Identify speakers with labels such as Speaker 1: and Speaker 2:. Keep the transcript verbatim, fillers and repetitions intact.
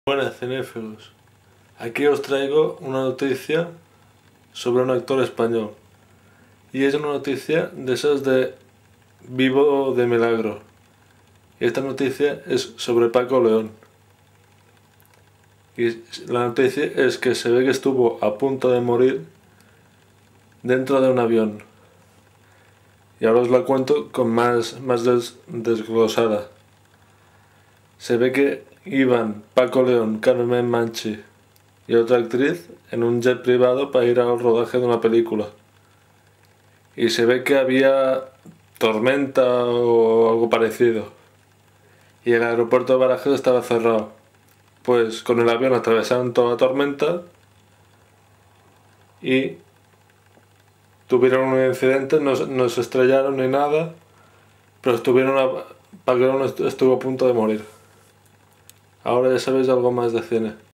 Speaker 1: Buenas cinéfilos, aquí os traigo una noticia sobre un actor español y es una noticia de esas de vivo de milagro y esta noticia es sobre Paco León y la noticia es que se ve que estuvo a punto de morir dentro de un avión y ahora os la cuento con más, más des, desglosada. Se ve que iban Paco León, Carmen Manchi y otra actriz en un jet privado para ir al rodaje de una película. Y se ve que había tormenta o algo parecido. Y el aeropuerto de Barajas estaba cerrado. Pues con el avión atravesaron toda la tormenta y tuvieron un incidente, no, no se estrellaron ni nada, pero estuvieron a, Paco León estuvo a punto de morir. Ahora ya sabéis algo más de cine.